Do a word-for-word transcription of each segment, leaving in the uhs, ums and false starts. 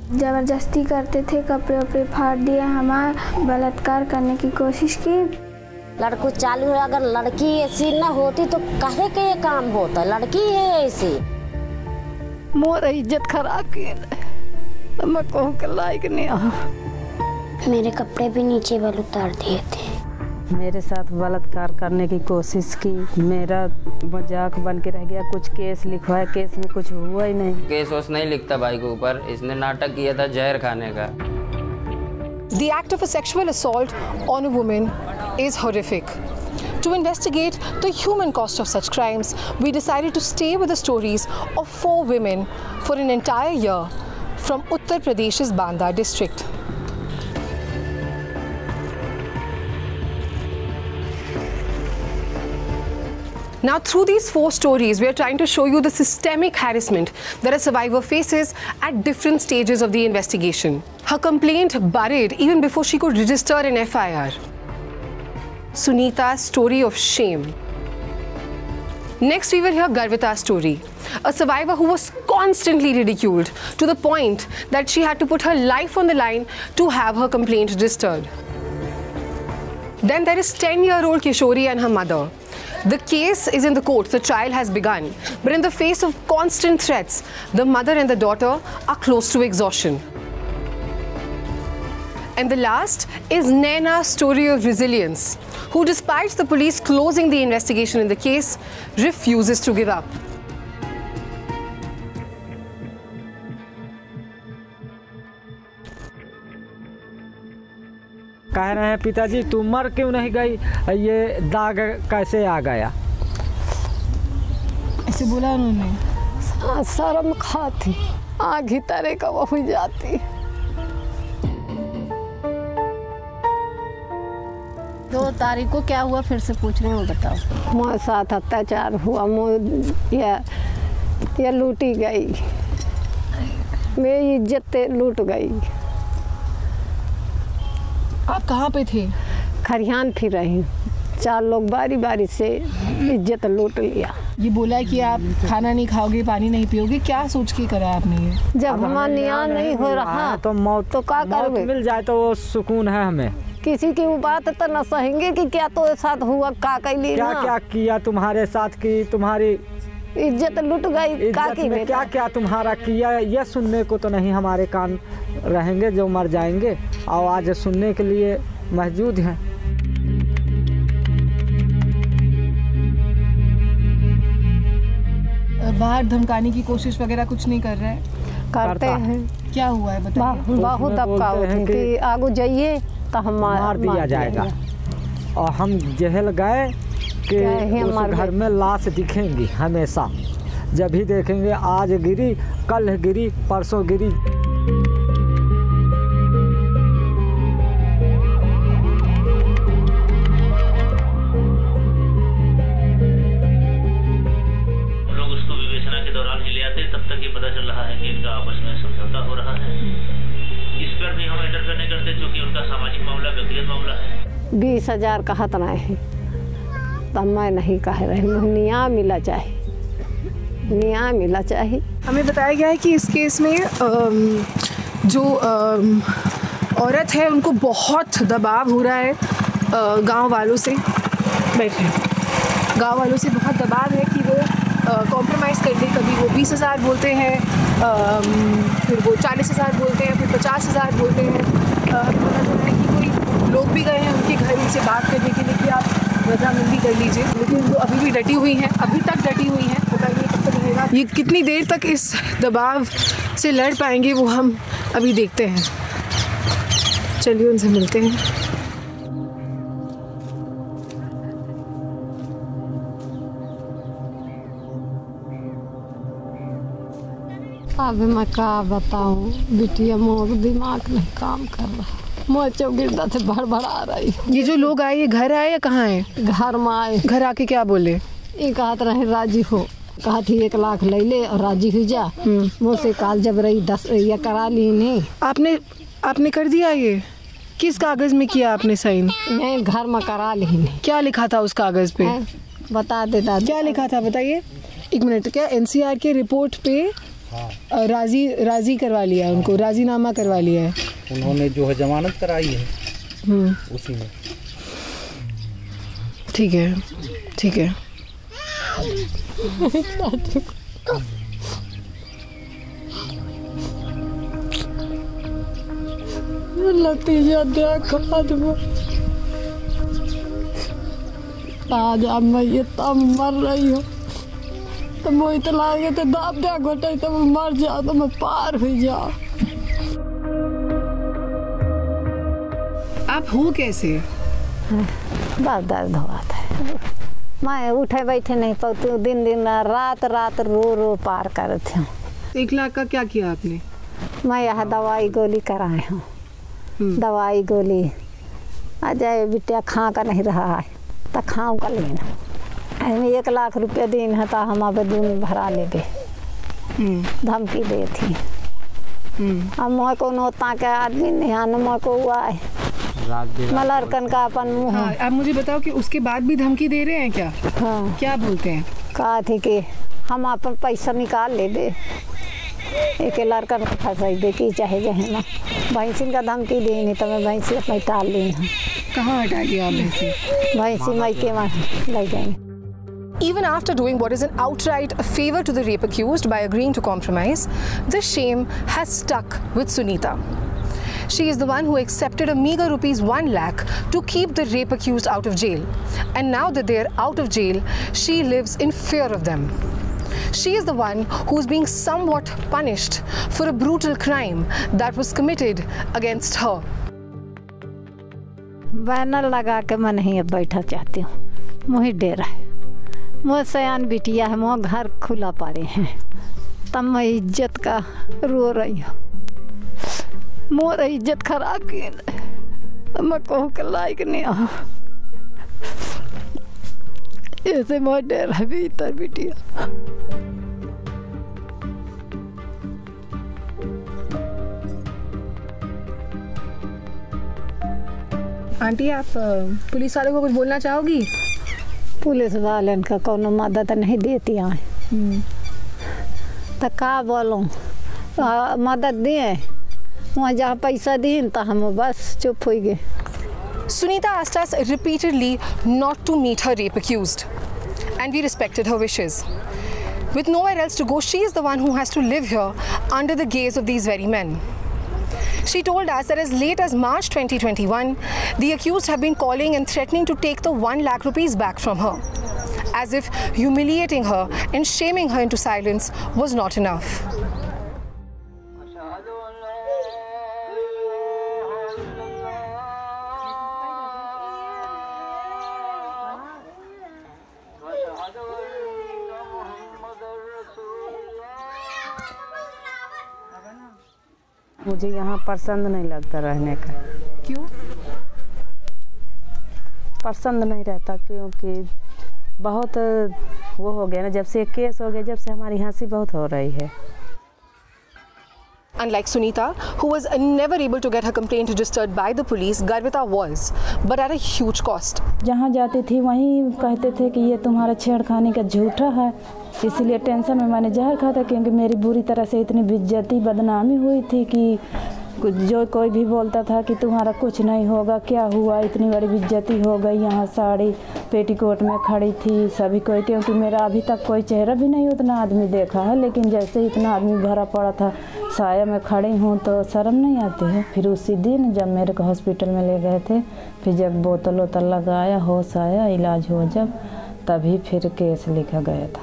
जबरदस्ती करते थे, कपड़े वपड़े फाड़ दिए, हमारा बलात्कार करने की कोशिश की। लड़को चालू है, अगर लड़की ऐसी न होती तो काहे के ये काम होता, लड़की है ऐसी। मोर इज्जत खराब की तो मैं कहूँ के लायक नहीं आ। मेरे कपड़े भी नीचे बल उतार दिए थे। मेरे साथ बलात्कार करने की कोशिश की, मेरा मजाक बन के रह गया। कुछ केस लिखवाया, केस में कुछ हुआ ही नहीं। केस वोस नहीं लिखता भाई के ऊपर, इसने नाटक किया था जहर खाने का। The act of a sexual assault on a woman is horrific. To investigate the human cost of such crimes, we decided to stay with the stories of four women for an entire year from Uttar Pradesh's Banda district. Now, through these four stories, we are trying to show you the systemic harassment that a survivor faces at different stages of the investigation. Her complaint buried even before she could register an F I R. Sunita's story of shame. Next, we will hear Garvita's story, a survivor who was constantly ridiculed to the point that she had to put her life on the line to have her complaint registered. Then there is ten-year-old Kishori and her mother. The case is in the court, the trial has begun, but in the face of constant threats, the mother and the daughter are close to exhaustion. And the last is Naina's story of resilience, who despite the police closing the investigation in the case, refuses to give up. कह रहे हैं पिताजी तू मर क्यों नहीं गई, ये दाग कैसे आ गया? ऐसे बोला उन्होंने। शर्म खाती, आँख ही तरह का वो हुई जाती। दो तारीख को क्या हुआ फिर से पूछ रही हूँ, बताओ। मेरे साथ अत्याचार हुआ, ये ये लूटी गई, मेरी इज्जत लूट गई। आप कहाँ पे थे? खरियान फिर रही, चार लोग बारी बारी से इज्जत लूट लिया। ये बोला है कि आप खाना नहीं खाओगे, पानी नहीं पियोगे, क्या सोच के करा आपने ये? जब हमारा न्याय नहीं हो रहा तो मौत तो क्या करोगे? मिल जाए तो वो सुकून है हमें। किसी की वो बात तो न सहेंगे कि क्या तो साथ हुआ, का कैली क्या क्या किया तुम्हारे साथ की, तुम्हारी इज्जत लूट गई, का की में क्या क्या तुम्हारा किया, ये सुनने को तो नहीं हमारे कान रहेंगे जो मर जाएंगे, और आज सुनने के लिए मौजूद हैं। बाहर धमकाने की कोशिश वगैरह कुछ नहीं कर रहे हैं? करते हैं। क्या हुआ है बताइए। बहुत दबका कि आगू जाइए तो हम मार दिया जाएगा, और हम जेल गए कि उस घर में लाश दिखेंगी हमेशा। जब भी देखेंगे आज गिरी, कल गिरी, परसों गिरी। लोग उसको विवेचना के दौरान ही ले आते, तब तक ये पता चल रहा है कि इनका आपस में समझौता हो रहा है। इस पर भी हम इंटरफेयर नहीं करते क्योंकि उनका सामाजिक मामला, व्यक्तिगत मामला है। बीस हजार का हत है, तब मैं नहीं कह रही हूँ, न्याय मिला चाहिए, न्याय मिला चाहिए। हमें बताया गया है कि इस केस में जो औरत है उनको बहुत दबाव हो रहा है गांव वालों से। बैठे गांव वालों से बहुत दबाव है कि वो कॉम्प्रोमाइज़ कर ले। कभी वो बीस हज़ार बोलते हैं, फिर वो चालीस हज़ार बोलते हैं, फिर पचास हज़ार बोलते हैं। हमें पता चला है कि कोई लोग भी गए हैं उनके घर उनसे बात करने के लिए कि आप रजामंदी कर लीजिए, लेकिन वो अभी भी डटी हुई हैं, अभी तक डटी हुई हैं। बताइए कब तक रहेगा, ये कितनी देर तक इस दबाव से लड़ पाएंगे वो हम अभी देखते हैं। चलिए उनसे मिलते हैं। अब मैं क्या बताऊँ, बिटिया मोर दिमाग नहीं काम कर रहा, मैं चौगिरदा से भर भर आ रही। ये जो लोग आए ये घर आए या कहाँ आए? घर में आए। घर आके क्या बोले? ये कहते रहे राजी हो, कहा थी एक लाख ले ले और राजी हो जा। मुझसे काल जब रही दस ये करा ली नहीं। आपने आपने कर दिया? ये किस कागज में किया आपने साइन? मैं घर में करा ली नहीं। क्या लिखा था उस कागज पे? बता दे दादी। क्या लिखा था बताइए। एक मिनट, क्या एनसीआर के रिपोर्ट पे हाँ। राजी राजी करवा लिया है उनको, राजीनामा करवा लिया है उन्होंने, जो है जमानत कराई है उसी में। ठीक है ठीक है। नतीजा देख आज अब मैं ये तब मर रही हूँ तो मुझे तो लागे तो दाब दे घोटे तो मैं मर जाओ तो मैं पार हो जाओ। आप हो कैसे? बहुत दर्द हुआ था, मैं उठे बैठे नहीं पाती, दिन दिन रात रात रो रो पार करती हूँ। एक लाख का क्या किया आपने? मैं यहाँ दवाई गोली कराए हूँ, दवाई गोली अजय बिटिया खा का नहीं रहा है तो खाऊं का लेना, एक लाख रुपया दिन है तो हम अब दून भरा लेंगे, धमकी दे थी। अब मोह को नोता के आदमी नहीं आने मोह को हुआ है मलरकन का अपन मुँह। हाँ, आप मुझे बताओ कि उसके बाद भी धमकी दे रहे हैं क्या? हाँ। क्या बोलते हैं? कहा थी कि हम अपन पैसा निकाल ले दे, एक लड़कन को फंसाई दे कि चाहे जहे ना भैंसिन का धमकी दी नहीं तो मैं भैंसी अपनी टाल ली हूँ। कहाँ हटा दिया आप भैंसी? भैंसी मायके में ले जाएंगे। Even after doing what is an outright favor to the rape accused by agreeing to compromise, the shame has stuck with Sunita. She is the one who accepted a meager rupees one lakh to keep the rape accused out of jail. And now that they are out of jail, she lives in fear of them. She is the one who is being somewhat punished for a brutal crime that was committed against her. Banner लगा के मैं नहीं अब बैठा चाहती हूँ, मुझे डेरा है, मोह सयान बिटिया है, मोह घर खुला पारे हैं, तब मैं इज्जत का रो रही हूँ, मोर इज्जत खराब की तो मैं कहूँ के लायक नहीं हूँ, ऐसे मोह डेरा भीतर बिटिया। आंटी आप पुलिस वालों को कुछ बोलना चाहोगी? पुलिस वाले का कोनो मदद नहीं देती है तो का बोलूँ, मदद दिए वहाँ जहाँ पैसा दी तो हम बस चुप हो गए। Sunita asked us repeatedly not to meet her rape accused, and we respected her wishes. With nowhere else to go, she is the one who has to live here under the gaze of these very men. She told us that as late as March twenty twenty-one, the accused have been calling and threatening to take the one lakh rupees back from her, as if humiliating her and shaming her into silence was not enough. मुझे यहाँ पसंद नहीं लगता रहने का। क्यों पसंद नहीं रहता? क्योंकि बहुत वो हो गया ना, जब से केस हो गया, जब से हमारी हंसी बहुत हो रही है। Unlike Sunita, who was never able to get her complaint registered by the police, Garvita was, but at a huge cost. जहाँ जाती थी वहीं कहते थे कि ये तुम्हारा छेड़खानी का झूठा है, इसीलिए टेंशन में मैंने जहर खाया था, क्योंकि मेरी बुरी तरह से इतनी बेइज्जती बदनामी हुई थी कि जो कोई भी बोलता था कि तुम्हारा कुछ नहीं होगा, क्या हुआ, इतनी बड़ी बेइज्जती हो गई। यहाँ साड़ी पेटीकोट में खड़ी थी सभी कोई, क्योंकि मेरा अभी तक कोई चेहरा भी नहीं उतना आदमी देखा है, लेकिन जैसे इतना आदमी भरा पड़ा था, साया में खड़ी हूँ तो शर्म नहीं आती है। फिर उसी दिन जब मेरे को हॉस्पिटल में ले गए थे, फिर जब बोतल वोतल लगाया, होश आया, इलाज हुआ जब, तभी फिर केस लिखा गया था।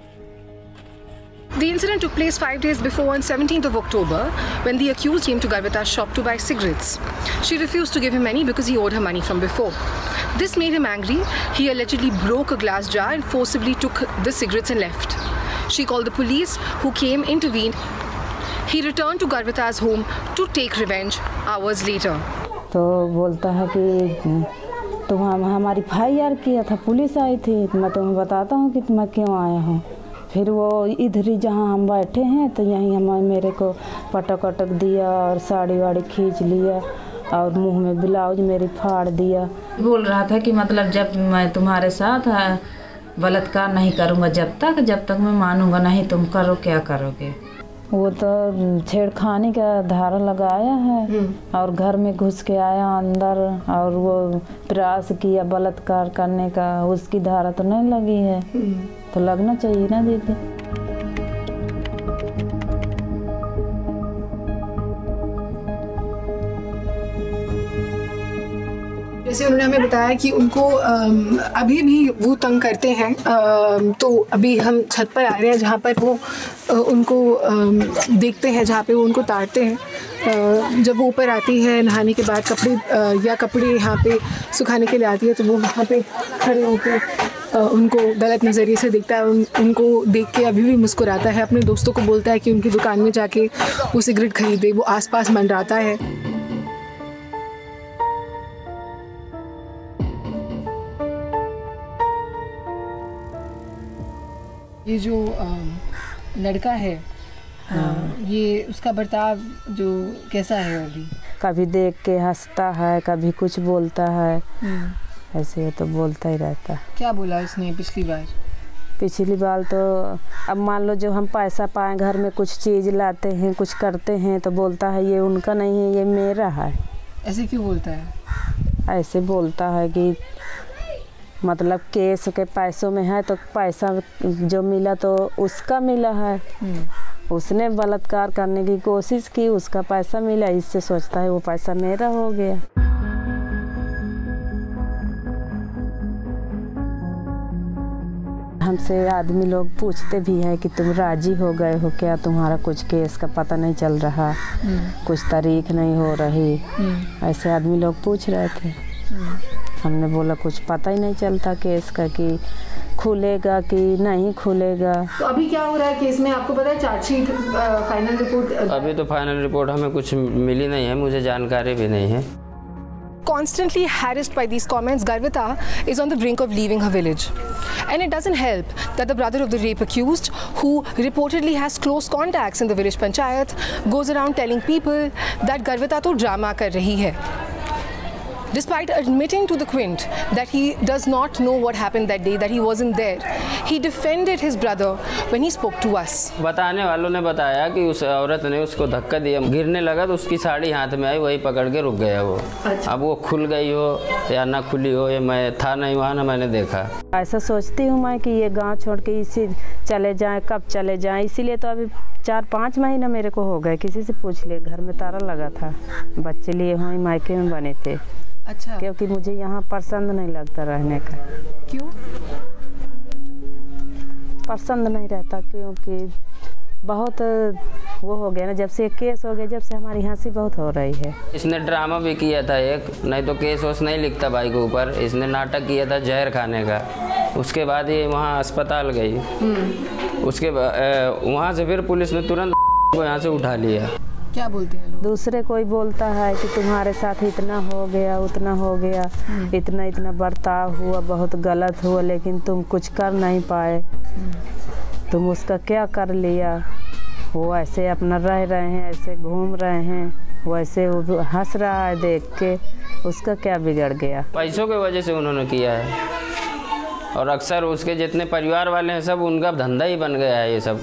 The incident took place five days before, on seventeenth of October, when the accused came to Garvita's shop to buy cigarettes. She refused to give him any because he owed her money from before. This made him angry. He allegedly broke a glass jar and forcibly took the cigarettes and left. She called the police, who came, intervened. He returned to Garvita's home to take revenge hours later. तो बोलता है कि तुम हमारी F I R किया था, police आई थी, मैं तुम्हें बताता हूँ कि मैं क्यों आया हूँ। फिर वो इधर ही जहाँ हम बैठे हैं तो यहीं हम मेरे को पटक अटक दिया और साड़ी वाड़ी खींच लिया और मुंह में ब्लाउज मेरी फाड़ दिया। बोल रहा था कि मतलब जब मैं तुम्हारे साथ बलात्कार नहीं करूँगा, जब तक जब तक मैं मानूंगा नहीं, तुम करो क्या करोगे। वो तो छेड़खानी का धारा लगाया है और घर में घुस के आया अंदर और वो प्रयास किया बलात्कार करने का, उसकी धारा तो नहीं लगी है। तो लगना चाहिए ना दीदी। जैसे उन्होंने हमें बताया कि उनको अभी भी वो तंग करते हैं, तो अभी हम छत पर आ रहे हैं जहाँ पर वो उनको देखते हैं, जहाँ पे वो उनको ताड़ते हैं। जब वो ऊपर आती है नहाने के बाद कपड़े या कपड़े यहाँ पे सुखाने के लिए आती है तो वो वहाँ पे खड़े होकर उनको गलत नज़रिए से देखता है। उन, उनको देख के अभी भी मुस्कुराता है। अपने दोस्तों को बोलता है कि उनकी दुकान में जाके वो सिगरेट खरीदे। वो आसपास मंडराता है। ये जो आ, लड़का है, हाँ। ये उसका बर्ताव जो कैसा है अभी? कभी देख के हंसता है, कभी कुछ बोलता है, ऐसे तो बोलता ही रहता है। क्या बोला उसने पिछली बार? पिछली बार तो अब मान लो जो हम पैसा पाए, घर में कुछ चीज़ लाते हैं, कुछ करते हैं, तो बोलता है ये उनका नहीं है, ये मेरा है। ऐसे क्यों बोलता है? ऐसे बोलता है कि मतलब केस के पैसों में है तो पैसा जो मिला तो उसका मिला है, उसने बलात्कार करने की कोशिश की, उसका पैसा मिला, इससे सोचता है वो पैसा मेरा हो गया। हमसे आदमी लोग पूछते भी हैं कि तुम राजी हो गए हो क्या, तुम्हारा कुछ केस का पता नहीं चल रहा, कुछ तारीख नहीं हो रही, ऐसे आदमी लोग पूछ रहे थे। हमने बोला कुछ पता ही नहीं चलता केस का कि खुलेगा कि नहीं खुलेगा। तो अभी क्या हो रहा है केस में, आपको पता है? Chargesheet, final report? अभी तो फाइनल रिपोर्ट हमें कुछ मिली नहीं है, मुझे जानकारी भी नहीं है। Constantly harassed by these comments, Garvita is on the brink of leaving her village. And it doesn't help that the brother of the rape accused, who reportedly has close contacts in the village panchayat, goes around telling people that Garvita to drama kar rahi hai. Despite admitting to the Quint that he does not know what happened that day, that he wasn't there, he defended his brother when he spoke to us. बताने वालों ने बताया कि उस औरत ने उसको धक्का दिया, गिरने लगा तो उसकी साड़ी हाथ में आई, वही पकड़ के रुक गया वो। अच्छा। अब वो खुल गई हो या ना खुली हो, ये मैं था नहीं वहाँ, ना मैंने देखा। ऐसा सोचती हूँ मैं कि ये गांव छोड़ के इसी चले जाएं, कब चले जाएं, इसीलिए तो अभी चार पाँच महीना मेरे को हो गए। किसी से पूछ ले, घर में ताला लगा था, बच्चे लिए हुए मायके में बने थे। अच्छा। क्योंकि मुझे यहाँ पसंद नहीं लगता रहने का। क्यों पसंद नहीं रहता? क्योंकि बहुत वो हो गया ना, जब से केस हो गया, जब से हमारी हंसी बहुत हो रही है। इसने ड्रामा भी किया था एक, नहीं तो केस वोस नहीं लिखता भाई के ऊपर। इसने नाटक किया था जहर खाने का, उसके बाद ये वहाँ अस्पताल गई, उसके वहाँ से फिर पुलिस ने तुरंत को यहाँ से उठा लिया। क्या बोलते हैं लोग? दूसरे कोई बोलता है कि तुम्हारे साथ इतना हो गया, उतना हो गया, इतना इतना बर्ताव हुआ, बहुत गलत हुआ, लेकिन तुम कुछ कर नहीं पाए, तुम उसका क्या कर लिया। वो ऐसे अपना रह रहे हैं, ऐसे घूम रहे हैं, वैसे वो हंस रहा है देख के, उसका क्या बिगड़ गया? पैसों की वजह से उन्होंने किया है, और अक्सर उसके जितने परिवार वाले हैं सब उनका धंधा ही बन गया है ये सब।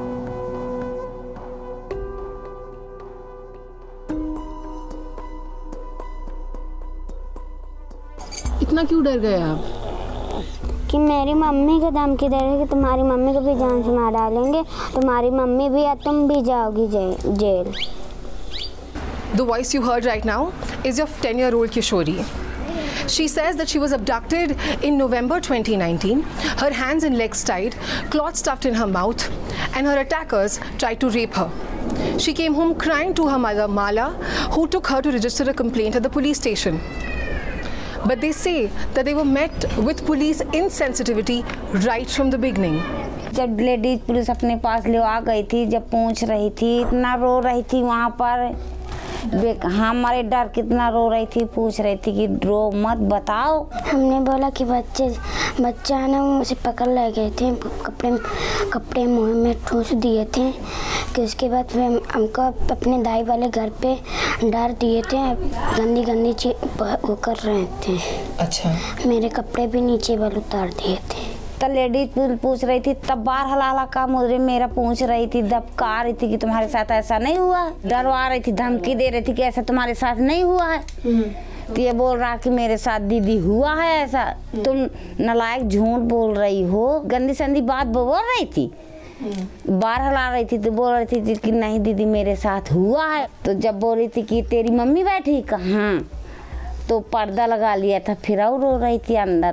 इतना क्यों डर गए आप? कि मेरी मम्मी को धमकी दे रही है कि तुम्हारी मम्मी को भी जान से मार डालेंगे, तुम्हारी मम्मी भी या तुम भी जाओगी jail. The voice you heard right now is of ten-year-old Kishori. She says that she was abducted in November twenty nineteen, her hands and legs tied, cloth stuffed in her mouth, and her attackers tried to rape her. She came home crying to her mother, Mala, who took her to register a complaint at the police station. But they say that they were met with police insensitivity right from the beginning. जब ladies police अपने पास ले आ गई थी, जब पूछ रही थी, इतना रो रही थी वहाँ पर, हमारे डर कितना रो रही थी, पूछ रही थी कि रो मत, बताओ। हमने बोला कि बच्चे बच्चा है ना, मुझे पकड़ ले गए थे, कपड़े कपड़े मुँह में ठूस दिए थे, कि उसके बाद फिर हमको अपने दाई वाले घर पे डाल दिए थे, गंदी गंदी चीज वो कर रहे थे। अच्छा। मेरे कपड़े भी नीचे वाले उतार दिए थे। तो लेडीज पूछ रही थी, तब बार हला हला का मुझे मेरा पूछ रही थी, दबका रही थी कि तुम्हारे साथ ऐसा नहीं हुआ, डरवा रही थी, धमकी दे रही थी कि ऐसा तुम्हारे साथ नहीं हुआ है। तो ये बोल रहा कि मेरे साथ दीदी हुआ है ऐसा, तुम नालायक झूठ बोल रही हो, गंदी संदी बात बोल रही थी, बार हला रही थी। तो बोल रही थी कि नहीं दीदी मेरे साथ हुआ है। तो जब बोल रही थी कि तेरी मम्मी बैठी कहाँ, तो पर्दा लगा लिया था, फिर और रो रही थी अंदर।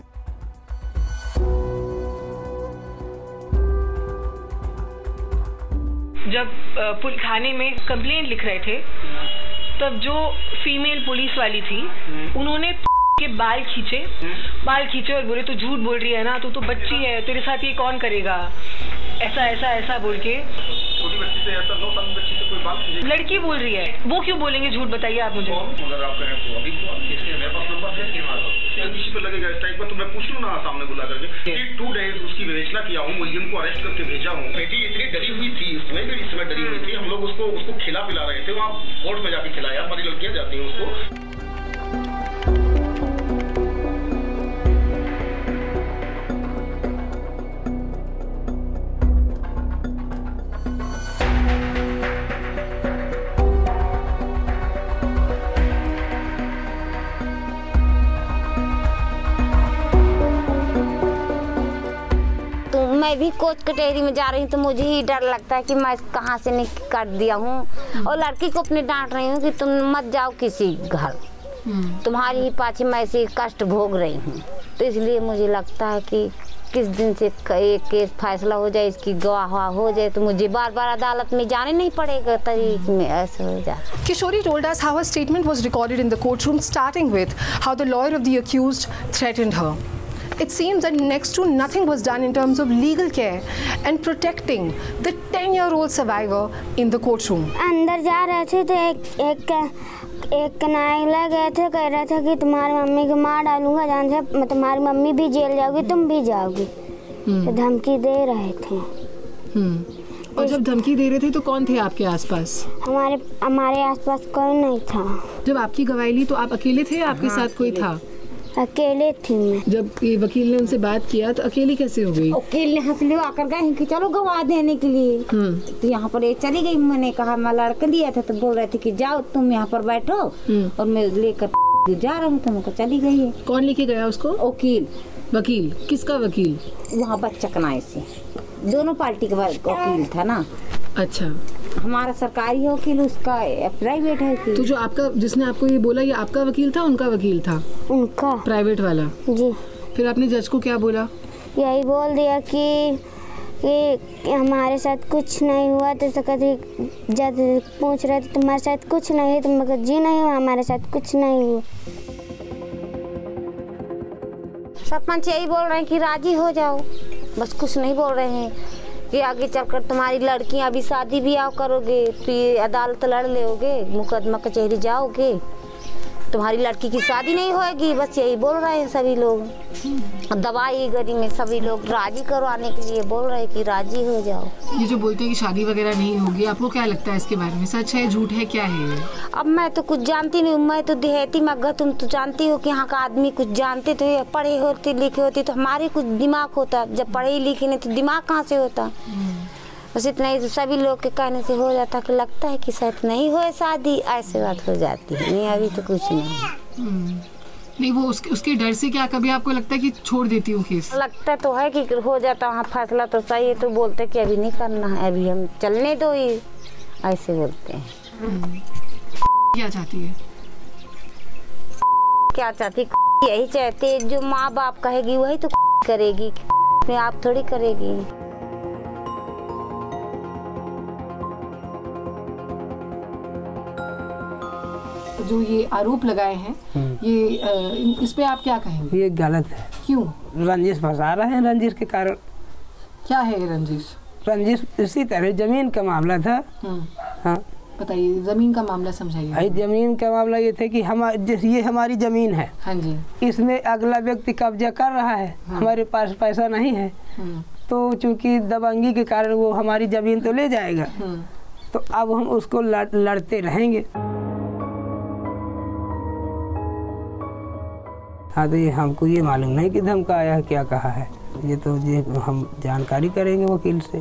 जब पुलिस थाने में कंप्लेंट लिख रहे थे, तब जो फीमेल पुलिस वाली थी उन्होंने के बाल खींचे बाल खींचे और बोले, तो झूठ बोल रही है ना, तू तो, तो बच्ची है, तेरे साथ ये कौन करेगा, ऐसा ऐसा ऐसा बोल के। छोटी बच्ची से ऐसा नौ साल की बच्ची से कोई बाल खींचे, लड़की बोल रही है, वो क्यों बोलेंगे झूठ, बताइए आप मुझे। अगर आप कहें तो अभी मेरे पास नंबर है, किसी पे लगेगा इस टाइप का, तो मैं पूछ लूँ ना सामने बुला करके। टू डेज उसकी विवेचना किया हूँ, मुलजिम को अरेस्ट करके भेजा हूँ। बेटी इतनी डरी हुई थी, इसमें भी इस समय डरी हुई थी, हम लोग उसको उसको खिला पिला रहे थे, वहाँ कोर्ट में जाके खिलाया, हमारी लड़कियाँ जाती हैं उसको। मैं भी कोच कचहरी में जा रही हूँ तो मुझे ही डर लगता है कि मैं कहाँ से निकल कर दिया हूँ, और लड़की को अपने डांट रही हूँ कि तुम मत जाओ किसी घर, तुम्हारी ही पाछे मैं ऐसे कष्ट भोग रही हूँ। तो इसलिए मुझे लगता है कि किस दिन से एक केस फैसला हो जाए, इसकी गवाह हो जाए, तो मुझे बार बार अदालत में जाने नहीं पड़ेगा, तरीक में ऐसा हो जाए। Kishori told us how her statement was recorded in the courtroom, starting with how the lawyer of the accused threatened her. It seems that next to nothing was done in terms of legal care and protecting the ten-year-old survivor in the courtroom. अंदर जा रहे थे तो एक एक एक कनाइला गए थे, कह रहा था कि तुम्हारी मम्मी को मार डालूंगा, जान से मैं तुम्हारी मम्मी भी जेल जाओगी, तुम भी जाओगी, तो धमकी दे रहे थे। और जब धमकी दे रहे थे तो कौन थे आपके आसपास? हमारे हमारे आसपास कोई नहीं था। जब आपकी गवाही ली तो आप अकेले थे, आपके हाँ, साथ कोई था? अकेले थी मैं। जब ये वकील ने उनसे बात किया तो अकेली कैसे हो गई? वकील ने हंस लिया, आकर गए कि चलो गवाह देने के लिए। तो यहाँ पर ये चली गई, मैंने कहा मैं लड़का लिया था, तो बोल रहे थे कि जाओ तुम यहाँ पर बैठो, और मैं लेकर जा रहा हूँ, तुमको चली गई है। कौन लेके गया उसको? वकील। वकील किसका वकील? वहाँ बच्चा कनाए से, दोनों पार्टी का वकील था ना। अच्छा, हमारा सरकारी वकील, उसका प्राइवेट है वकील। तो जो आपका, जिसने आपको ये बोला, ये आपका वकील था, उनका वकील था? उनका प्राइवेट वाला। जी। फिर आपने जज को क्या बोला? यही बोल दिया कि कि हमारे साथ कुछ नहीं हुआ। तो कभी जज पूछ रहे थे तुम्हारे साथ कुछ नहीं है, तुम तो जी नहीं हुआ, हमारे साथ कुछ नहीं हुआ। सरपंच यही बोल रहे हैं कि राजी हो जाओ, बस कुछ नहीं बोल रहे हैं कि आगे चलकर तुम्हारी लड़कियां अभी शादी भी आओ करोगे तो ये अदालत लड़ लोगे, मुकदमा कचहरी जाओगे, तुम्हारी लड़की की शादी नहीं होगी, बस यही बोल रहे हैं सभी लोग। दवाई गरी में सभी लोग राजी करवाने के लिए बोल रहे हैं कि राजी हो जाओ। ये जो बोलते हैं कि शादी वगैरह नहीं होगी, आपको क्या लगता है इसके बारे में, सच है झूठ है, क्या है? अब मैं तो कुछ जानती नहीं, मैं तो देहाती मग्गा, तुम तो जानती हो कि यहाँ का आदमी कुछ जानते तो पढ़े होते लिखे होते तो हमारे कुछ दिमाग होता, जब पढ़े लिखे नहीं तो दिमाग कहाँ से होता। बस इतना ही, तो सभी लोग के कहने से हो जाता कि लगता है कि शायद नहीं हो शादी, ऐसे बात हो जाती है। नहीं अभी तो कुछ नहीं। नहीं वो उसके उसके डर से क्या कभी आपको लगता है कि छोड़ देती हूँ केस? लगता तो है कि हो जाता वहाँ फैसला तो सही है, तो बोलते कि अभी नहीं करना है, अभी हम चलने दो ही, ऐसे बोलते हैं। क्या चाहती है? क्या चाहती यही चाहते, जो माँ बाप कहेगी वही तो करेगी, अपने आप थोड़ी करेगी। जो ये आरोप लगाए हैं, ये इस पे आप क्या कहेंगे? ये गलत है। क्यों? रंजिश फंसा रहे हैं, रंजिश के कारण। क्या है रंजिश? रंजिश इसी तरह जमीन का मामला था। हाँ बताइए, जमीन का मामला समझाइए। जमीन का मामला ये था कि हम ये हमारी जमीन है। हाँ जी। इसमें अगला व्यक्ति कब्जा कर रहा है। हाँ। हमारे पास पैसा नहीं है। हाँ। तो चूंकि दबंगी के कारण वो हमारी जमीन तो ले जाएगा। हाँ। तो अब हम उसको लड़, लड़ते रहेंगे। हाँ तो ये हमको ये मालूम नहीं कि धमकाया है, क्या कहा है। ये तो ये हम जानकारी करेंगे वकील से।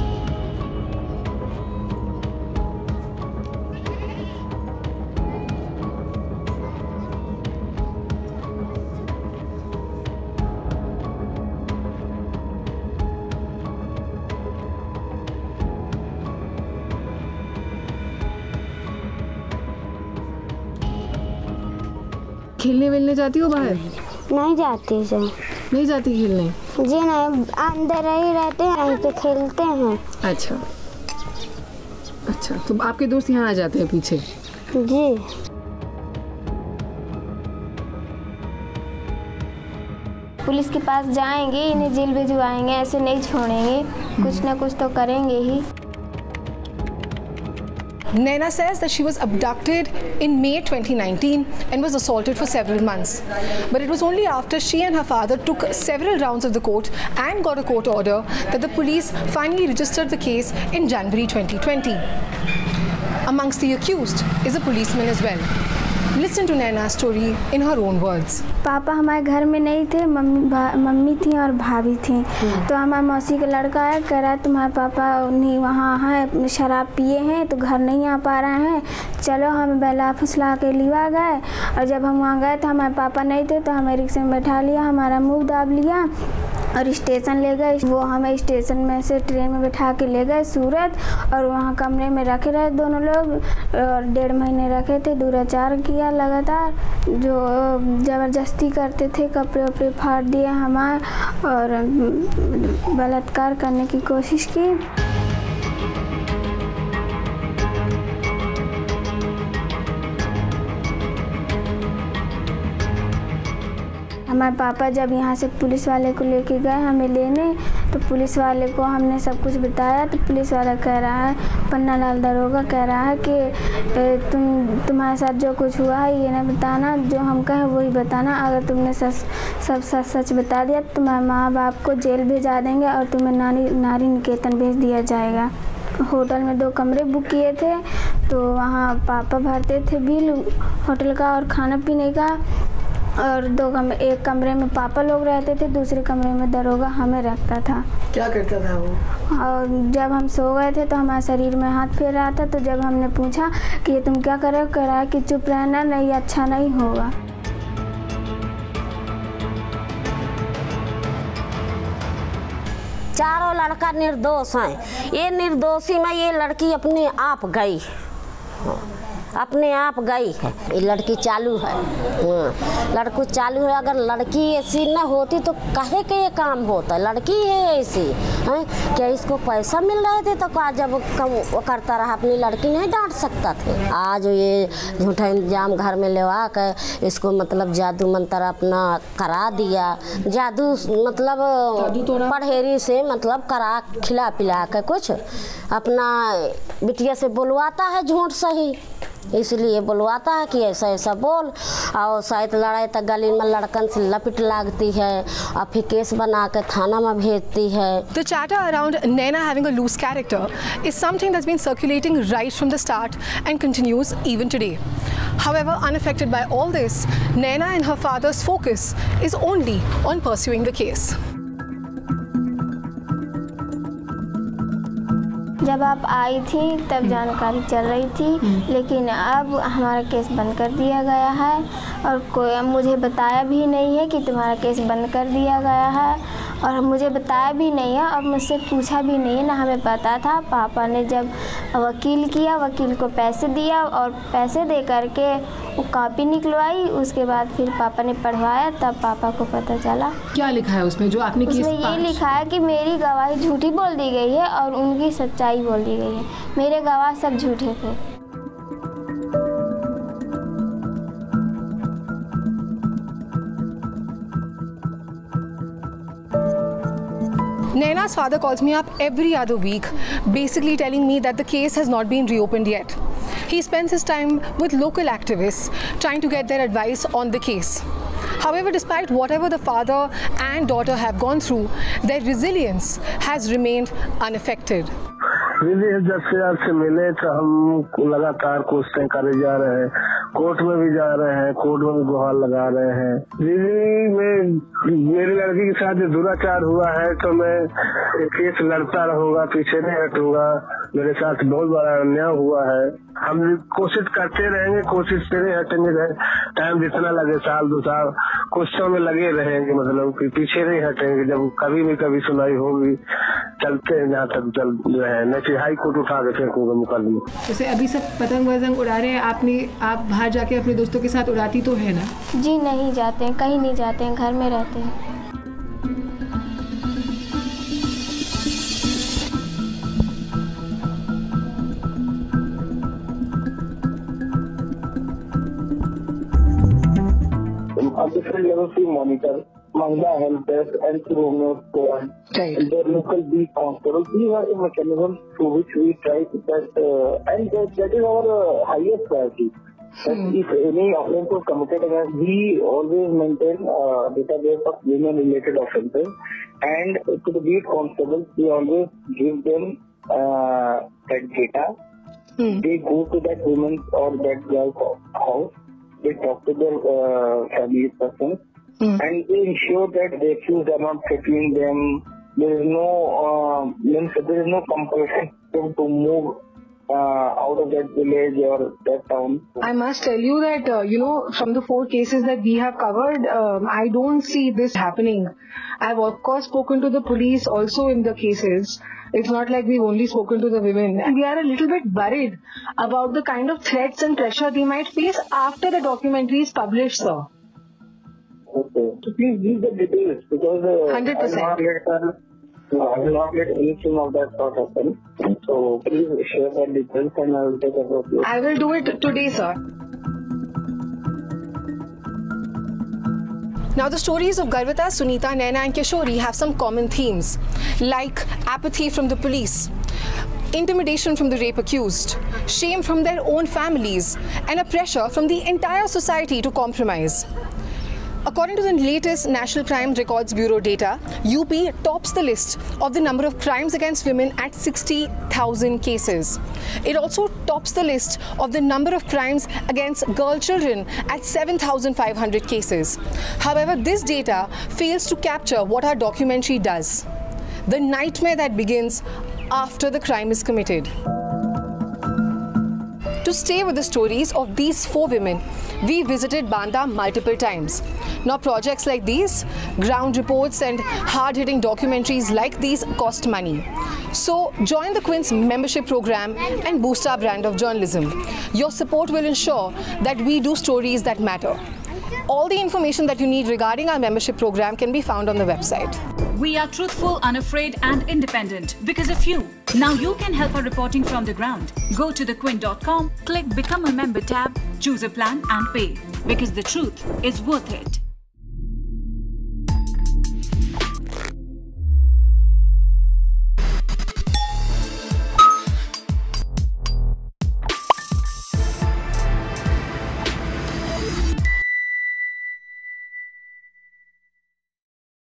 खेलने वेलने जाती हो बाहर? नहीं जाती सर। नहीं जाती खेलने? जी नहीं, अंदर ही रहते हैं, यहीं पे खेलते हैं। अच्छा अच्छा, तो आपके दोस्त यहाँ आ जाते हैं पीछे? जी। पुलिस के पास जाएंगे, इन्हें जेल भिजवाएंगे, ऐसे नहीं छोड़ेंगे, कुछ ना कुछ तो करेंगे ही। Naina says that she was abducted in May twenty nineteen and was assaulted for several months. But it was only after she and her father took several rounds of the court and got a court order that the police finally registered the case in January twenty twenty. Amongst the accused is a policeman as well. Listen to Naina's story in her own words. पापा हमारे घर में नहीं थे, mummy mummy थी और भाभी थी। तो हमारे मौसी का लड़का है, कह रहा है तुम्हारे पापा नहीं वहाँ हैं, शराब पिए हैं तो घर नहीं आ पा रहे हैं, चलो हम बेला फुसला के लिवा गए। और जब हम वहाँ गए तो हमारे पापा नहीं थे, तो हमें रिक्शे में बैठा लिया, हमारा मुँह दाब लिया और स्टेशन ले गए। वो हमें स्टेशन में से ट्रेन में बैठा के ले गए सूरत, और वहाँ कमरे में रखे रहे दोनों लोग, और डेढ़ महीने रखे थे, दुराचार किया लगातार, जो ज़बरदस्ती करते थे, कपड़े वपड़े फाड़ दिए हमारे और बलात्कार करने की कोशिश की। हमारे पापा जब यहाँ से पुलिस वाले को लेके गए हमें लेने, तो पुलिस वाले को हमने सब कुछ बताया। तो पुलिस वाला कह रहा है, पन्ना लाल दरोगा कह रहा है कि तुम तुम्हारे साथ जो कुछ हुआ है ये ना बताना, जो हम कहें वही बताना। अगर तुमने सच सब सच सच बता दिया तो तुम्हारे माँ बाप को जेल भेजा देंगे और तुम्हें नारी नारी निकेतन भेज दिया जाएगा। होटल में दो कमरे बुक किए थे, तो वहाँ पापा भरते थे बिल होटल का और खाना पीने का, और दो कमरे, एक कमरे में पापा लोग रहते थे, दूसरे कमरे में दरोगा हमें रखता था। क्या करता था वो? और जब हम सो गए थे तो हमारे शरीर में हाथ फेर रहा था, तो जब हमने पूछा कि ये तुम क्या कर रहे हो, कह रहा है कि चुप रहना, नहीं अच्छा नहीं होगा। चारों लड़का निर्दोष हैं। ये निर्दोषी में ये लड़की अपने आप गई, अपने आप गई है। ये लड़की चालू है, लड़को चालू है। अगर लड़की ऐसी न होती तो काहे के ये काम होता? लड़की है ऐसी है, क्या इसको पैसा मिल रहे थे तो का जब कम वो करता रहा, अपनी लड़की नहीं डांट सकता थे। आज ये झूठा इंतजाम घर में लेवा कर इसको मतलब जादू मंत्र अपना करा दिया, जादू मतलब पढ़ेरी से मतलब करा खिला पिला कर कुछ अपना बिटिया से बुलवाता है झूठ सही, इसलिए बुलवाता है कि ऐसा ऐसा बोल, और शायद लड़ाई तक गली में लड़कन से लपट लागती है और फिर केस बना कर थाना में भेजती है। The chatter around Naina having a loose character is something that's been circulating right from the start and continues even today. However, unaffected by all this, Naina and her father's focus is only on pursuing the case. जब आप आई थी तब जानकारी चल रही थी, लेकिन अब हमारा केस बंद कर दिया गया है और कोई मुझे बताया भी नहीं है कि तुम्हारा केस बंद कर दिया गया है, और मुझे बताया भी नहीं है और मुझसे पूछा भी नहीं है, ना हमें पता था। पापा ने जब वकील किया, वकील को पैसे दिया और पैसे दे करके वो कॉपी निकलवाई, उसके बाद फिर पापा ने पढ़वाया, तब पापा को पता चला। क्या लिखा है उसमें जो आपने उसमें ये लिखा है कि मेरी गवाही झूठी बोल दी गई है और उनकी सच्चाई बोल दी गई है, मेरे गवाह सब झूठे थे। Naina's father calls me up every other week, basically telling me that the case has not been reopened yet. He spends his time with local activists, trying to get their advice on the case. However, despite whatever the father and daughter have gone through, their resilience has remained unaffected. जब से आपसे मिले तो हम लगातार कोशिशें करे जा रहे हैं, कोर्ट में भी जा रहे हैं, कोर्ट में भी गुहार लगा रहे हैं। दिल्ली में मेरी लड़की के साथ जो दुराचार हुआ है तो मैं केस लड़ता रहूंगा, पीछे नहीं हटूंगा। मेरे साथ बहुत बड़ा अन्याय हुआ है। हम कोशिश करते रहेंगे, कोशिश से नहीं हटेंगे। टाइम जितना लगे, साल दो साल कोशिशों में लगे रहेंगे, मतलब कि पीछे नहीं हटेंगे। जब कभी भी कभी सुनाई होगी चलते हैं जहाँ तक चल रहे हैं, नहीं कि हाई कोर्ट उठा के फेंकूंगा मुकदमा। जैसे अभी सब पतंग वतंग उड़ा रहे हैं, आपने आप बाहर जाके अपने दोस्तों के साथ उड़ाती तो है ना? जी नहीं जाते हैं, कहीं नहीं जाते हैं, घर में रहते हैं। different levels we monitor Mahila help desk and through squad and their local beat constables. These are the mechanisms through which we try to that uh, and that, that is our uh, highest priority. That if any offence was committed against, we always maintain a uh, database of women related offences, and to the beat constables we always give them uh, that data. Hmm. They go to that woman or that girl's house. They talk to their uh, family persons mm. and they ensure that the accused are not threatening them. There is no uh, means there is no compulsion to move uh, out of that village or that town. I must tell you that uh, you know, from the four cases that we have covered, um, I don't see this happening. I've of course spoken to the police also in the cases. It's not like we've only spoken to the women. And we are a little bit worried about the kind of threats and pressure they might face after the documentary is published, sir. Okay. So please give the details because uh, one hundred percent. I will not let, uh, I will not let anything of that sort happen. So please share the details and I will take a look. I will do it today, sir. Now the stories of Garvita, Sunita, Naina and Kishori have some common themes like apathy from the police, intimidation from the rape accused, shame from their own families and a pressure from the entire society to compromise. According to the latest National Crime Records Bureau data, U P tops the list of the number of crimes against women at sixty thousand cases. It also tops the list of the number of crimes against girl children at seven thousand five hundred cases. However, this data fails to capture what our documentary does, the nightmare that begins after the crime is committed. To stay with the stories of these four women, we visited Banda multiple times. Now, projects like these, ground reports and hard-hitting documentaries like these cost money. So, join the Quint's membership program and boost our brand of journalism. Your support will ensure that we do stories that matter. All the information that you need regarding our membership program can be found on the website. We are truthful, unafraid and independent because of you. Now you can help our reporting from the ground. Go to the quint dot com, click Become a Member tab, choose a plan and pay. Because the truth is worth it.